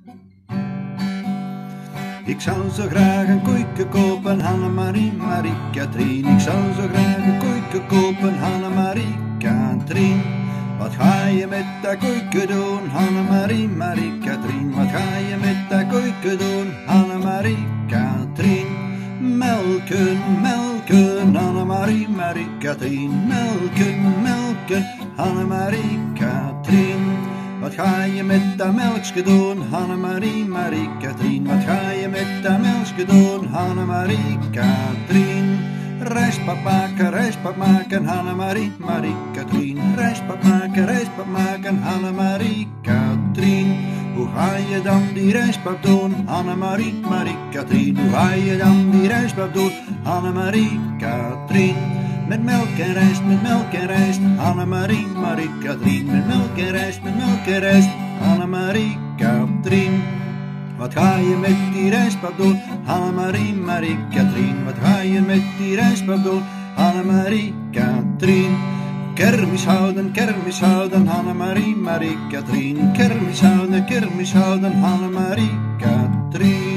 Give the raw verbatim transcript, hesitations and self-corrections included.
Ik zou zo graag een koeike kopen, Hannemarie, Marie, Katrien. Ik zou zo graag een koeike kopen, Hannemarie, Katrien. Wat ga je met dat koeike doen, Hannemarie, Marie, Katrien? Wat ga je met dat koeike doen, Hannemarie, Katrien? Melken, melken, Hannemarie, Marie, Katrien. Melken, melken, Hannemarie, Katrien. Wat ga je met dat melkje doen, Hannemarie, Marie, Katrien? Wat ga je met dat melkje doen, Hannemarie, Katrien? Rijstpap maken, rijstpap maken, Hannemarie, Marie, Katrien. Rijstpap maken, rijstpap maken, Hannemarie, Katrien. Hoe ga je dan die rijstpap doen, Hannemarie, Marie, Katrien? Hoe ga je dan die rijstpap doen, Hannemarie, Katrien? Met melk en rijst, met melk en rijst, Hannemarie, Marie, Katrien. Met melk en rijst, met melk en rijst, Hannemarie, Katrien. Wat ga je met die rijstpap doen, Hannemarie, Marie, Katrien? Wat ga je met die rijstpap doen, Hannemarie, Katrien? Kermis houden, kermis houden, Hannemarie, Marie, Katrien. Kermis houden, kermis houden, Hannemarie, Katrien.